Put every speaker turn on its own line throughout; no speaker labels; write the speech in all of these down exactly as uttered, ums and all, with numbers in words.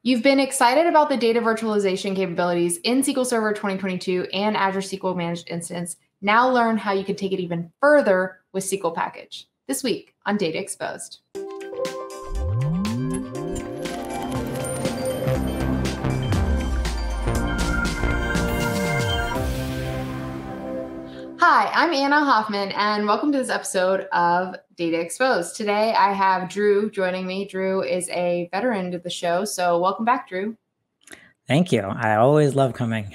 You've been excited about the data virtualization capabilities in S Q L Server twenty twenty-two and Azure S Q L Managed Instance. Now learn how you can take it even further with S Q L Package. This week on Data Exposed. Hi, I'm Anna Hoffman, and welcome to this episode of Data Exposed. Today, I have Drew joining me. Drew is a veteran to the show, so welcome back, Drew.
Thank you. I always love coming.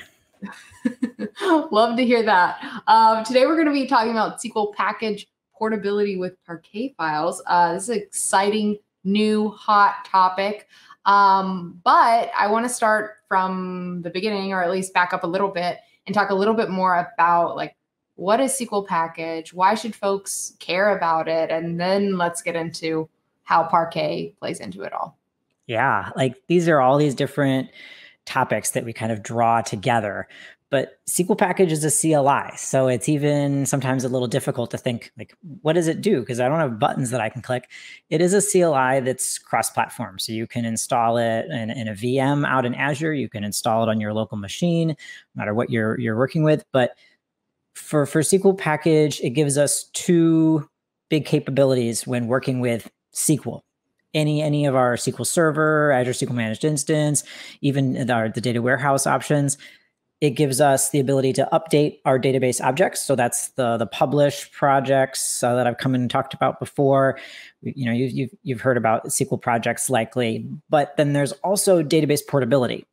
Love to hear that. Um, today, we're going to be talking about S Q L Package portability with Parquet files. Uh, this is an exciting, new, hot topic. Um, but I want to start from the beginning, or at least back up a little bit, and talk a little bit more about like what is S Q L Package? Why should folks care about it? And then let's get into how Parquet plays into it all.
Yeah, like these are all these different topics that we kind of draw together. But S Q L Package is a C L I, so it's even sometimes a little difficult to think, like, what does it do? Because I don't have buttons that I can click. It is a C L I that's cross-platform, so you can install it in, in a V M out in Azure. You can install it on your local machine, no matter what you're you're working with. But For, for S Q L Package, it gives us two big capabilities when working with S Q L. Any, any of our S Q L Server, Azure S Q L Managed Instance, even our, the data warehouse options. It gives us the ability to update our database objects. So that's the, the publish projects uh, that I've come in and talked about before. You know, you, you've, you've heard about S Q L projects likely, but then there's also database portability.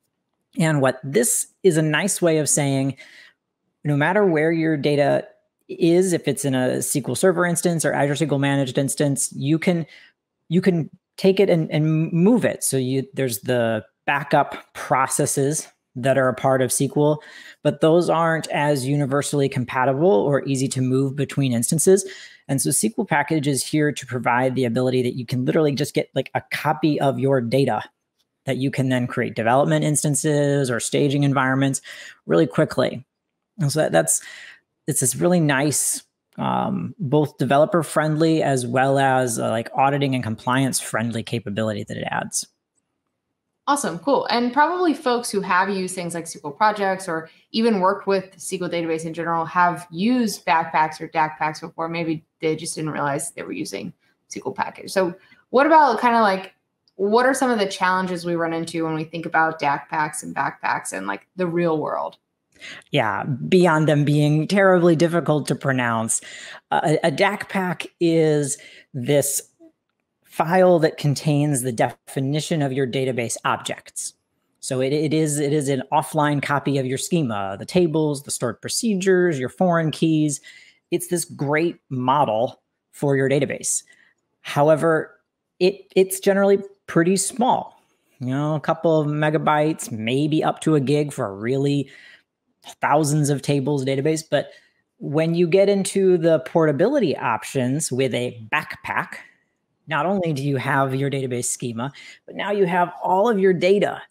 And what this is a nice way of saying, no matter where your data is, if it's in a S Q L Server instance or Azure S Q L Managed Instance, you can you can take it and, and move it. So you there's the backup processes that are a part of S Q L, but those aren't as universally compatible or easy to move between instances. And so S Q L Package is here to provide the ability that you can literally just get like a copy of your data that you can then create development instances or staging environments really quickly. And so that, that's it's this really nice, um, both developer friendly as well as uh, like auditing and compliance friendly capability that it adds.
Awesome, cool. And probably folks who have used things like S Q L projects or even worked with S Q L database in general have used bacpacs or D A C packs before. Maybe they just didn't realize they were using S Q L Package. So what about kind of like, what are some of the challenges we run into when we think about D A C packs and bacpacs and like the real world?
Yeah, beyond them being terribly difficult to pronounce, uh, a, a D A C pack is this file that contains the definition of your database objects. So it, it is it is an offline copy of your schema, the tables, the stored procedures, your foreign keys. It's this great model for your database. However, it it's generally pretty small. You know, a couple of megabytes, maybe up to a gig for a really thousands of tables database. But when you get into the portability options with a bacpac, not only do you have your database schema, but now you have all of your data.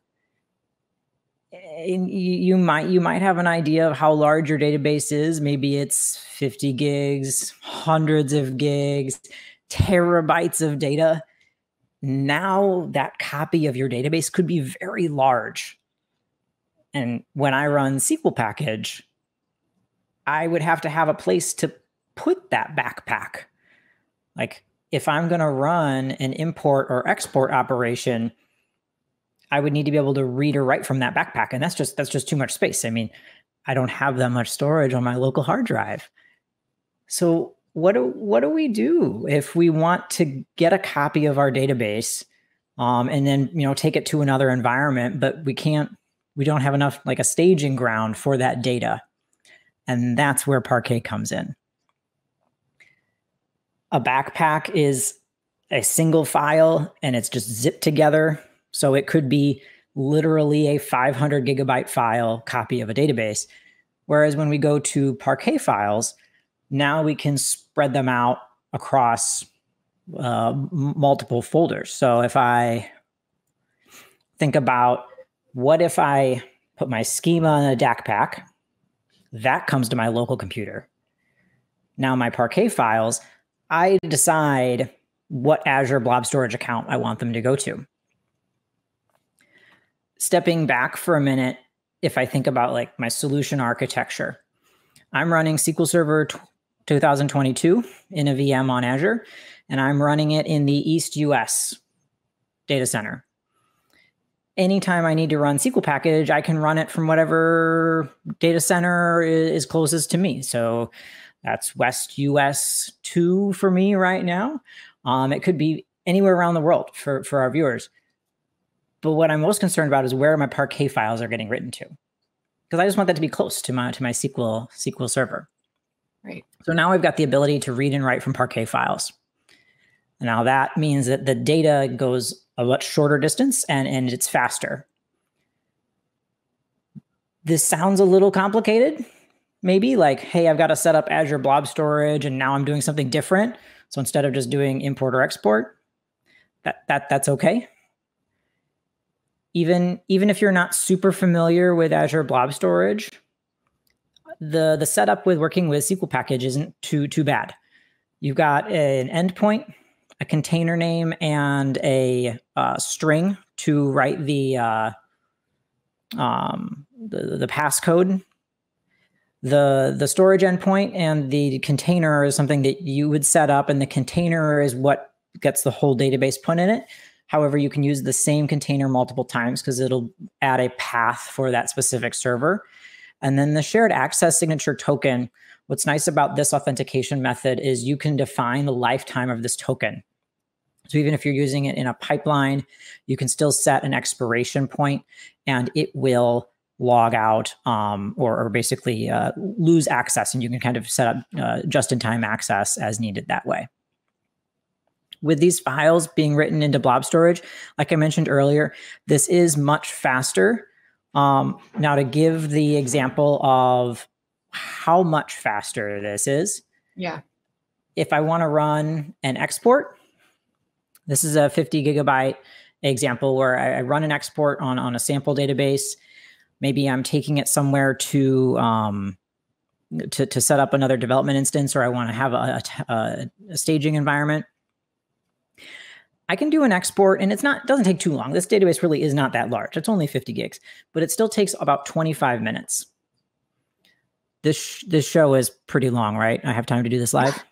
And you, you might you might have an idea of how large your database is. Maybe it's fifty gigs, hundreds of gigs, terabytes of data. Now that copy of your database could be very large. And when I run S Q L Package, I would have to have a place to put that bacpac. Like if I'm going to run an import or export operation, I would need to be able to read or write from that bacpac. And that's just that's just too much space. I mean, I don't have that much storage on my local hard drive. So what do, what do we do if we want to get a copy of our database um, and then, you know, take it to another environment, but we can't We don't have enough like a staging ground for that data. And that's where Parquet comes in. A bacpac is a single file and it's just zipped together. So it could be literally a five hundred gigabyte file copy of a database. Whereas when we go to Parquet files, now we can spread them out across uh, multiple folders. So if I think about what if I put my schema in a D A C pack, that comes to my local computer. Now my Parquet files, I decide what Azure Blob Storage account I want them to go to. stepping back for a minute, if I think about like my solution architecture, I'm running S Q L Server two thousand twenty-two in a V M on Azure, and I'm running it in the East U S data center. Anytime I need to run SqlPackage, I can run it from whatever data center is closest to me. So that's West U S two for me right now. Um, it could be anywhere around the world for, for our viewers. But what I'm most concerned about is where my Parquet files are getting written to, because I just want that to be close to my to my S Q L S Q L Server.
Right.
So now I've got the ability to read and write from Parquet files. Now that means that the data goes a much shorter distance and, and it's faster. This sounds a little complicated, maybe like, hey, I've got to set up Azure Blob Storage and now I'm doing something different. So instead of just doing import or export, that, that, that's okay. Even, even if you're not super familiar with Azure Blob Storage, the, the setup with working with SqlPackage isn't too, too bad. You've got an endpoint, a container name, and a uh, string to write the, uh, um, the, the passcode. The, the storage endpoint and the container is something that you would set up, and the container is what gets the whole database put in it. However, you can use the same container multiple times because it'll add a path for that specific server. And then the shared access signature token, what's nice about this authentication method is you can define the lifetime of this token. So even if you're using it in a pipeline, you can still set an expiration point and it will log out um, or, or basically uh, lose access, and you can kind of set up uh, just-in-time access as needed that way. With these files being written into blob storage, like I mentioned earlier, this is much faster. Um, now to give the example of how much faster this is,
yeah.
If I want to run an export, this is a fifty gigabyte example where I, I run an export on, on a sample database. Maybe I'm taking it somewhere to, um, to, to set up another development instance, or I want to have a, a, a staging environment. I can do an export, and it's not, doesn't take too long. This database really is not that large. It's only fifty gigs, but it still takes about twenty-five minutes. This, sh this show is pretty long, right? I have time to do this live?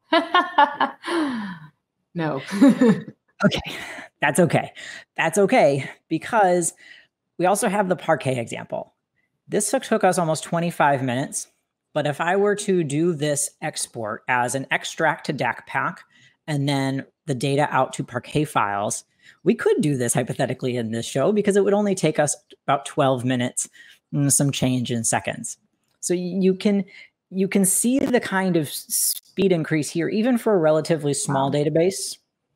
No.
Okay, that's okay. That's okay, because we also have the Parquet example. This took, took us almost twenty-five minutes, but if I were to do this export as an extract to bacpac and then the data out to Parquet files, we could do this hypothetically in this show because it would only take us about twelve minutes and some change in seconds. So you can, you can see the kind of speed increase here, even for a relatively small
Wow.
database.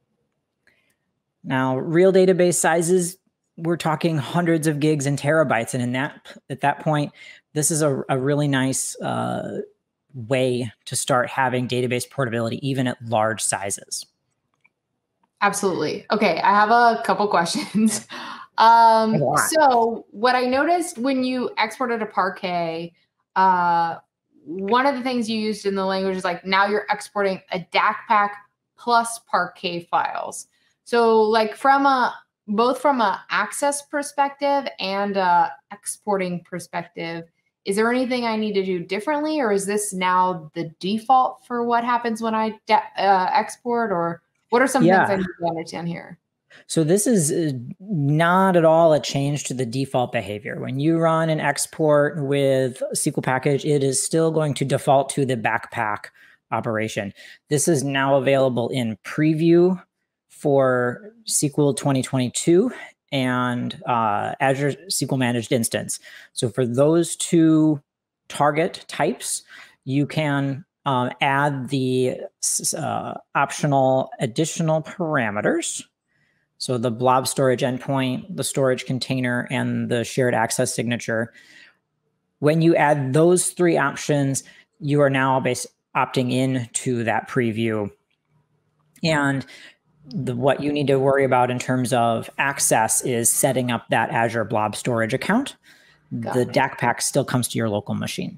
Now, real database sizes, we're talking hundreds of gigs and terabytes. And in that, at that point, this is a, a really nice uh, way to start having database portability, even at large sizes.
Absolutely. Okay, I have a couple questions. Um, so what I noticed when you exported a Parquet, uh, one of the things you used in the language is like, now you're exporting a bacpac plus Parquet files. So like from a, both from a access perspective and a exporting perspective, is there anything I need to do differently, or is this now the default for what happens when I uh, export, or what are some
yeah.
things I need to understand here?
So this is not at all a change to the default behavior. When you run an export with SqlPackage, it is still going to default to the bacpac operation. This is now available in preview for S Q L twenty twenty-two and uh, Azure S Q L Managed Instance. So for those two target types, you can um, add the uh, optional additional parameters. So the blob storage endpoint, the storage container, and the shared access signature. When you add those three options, you are now base opting in to that preview. And the, what you need to worry about in terms of access is setting up that Azure Blob Storage account.
Got
the
it.
bacpac still comes to your local machine.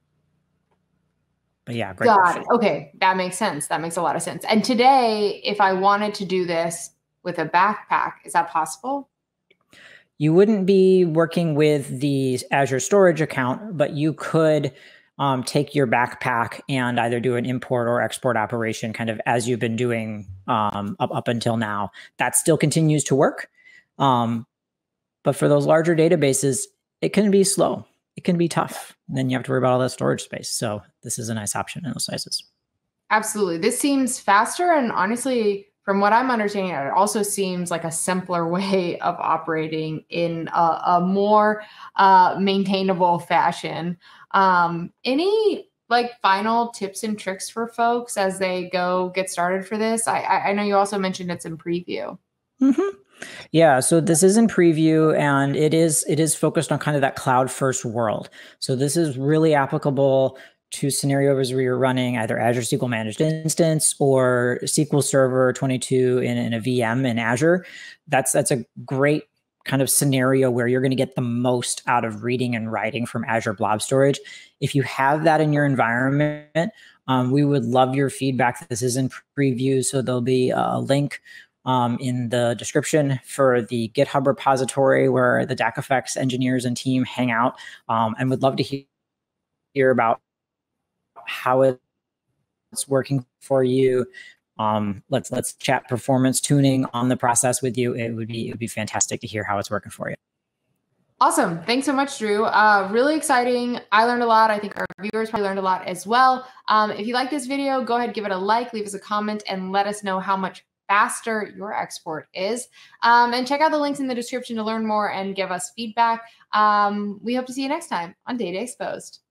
But yeah, great
Got
question.
it. Okay, that makes sense. That makes a lot of sense. And today, if I wanted to do this with a bacpac, is that possible?
you wouldn't be working with the Azure storage account, but you could um, take your bacpac and either do an import or export operation kind of as you've been doing um, up, up until now. That still continues to work. Um, but for those larger databases, it can be slow. It can be tough. And then you have to worry about all that storage space. So this is a nice option in those sizes.
Absolutely. This seems faster. And honestly, from what I'm understanding, it also seems like a simpler way of operating in a, a more uh, maintainable fashion. Um, any like final tips and tricks for folks as they go get started for this? I, I know you also mentioned it's in preview.
Mm-hmm. Yeah, so this is in preview, and it is it is focused on kind of that cloud first world. So this is really applicable to scenarios where you're running either Azure S Q L Managed Instance or S Q L Server twenty-two in, in a V M in Azure. That's that's a great kind of scenario where you're going to get the most out of reading and writing from Azure Blob Storage. If you have that in your environment, um, we would love your feedback. This is in preview, so there'll be a link Um, in the description for the GitHub repository where the D A C F X engineers and team hang out, um, and would love to he hear about how it's working for you. Um, let's let's chat performance tuning on the process with you. It would be it would be fantastic to hear how it's working for you.
Awesome. Thanks so much, Drew. Uh, really exciting. I learned a lot. I think our viewers probably learned a lot as well. Um, if you like this video, go ahead, give it a like, leave us a comment, and let us know how much faster your export is. Um, and check out the links in the description to learn more and give us feedback. Um, we hope to see you next time on Data Exposed.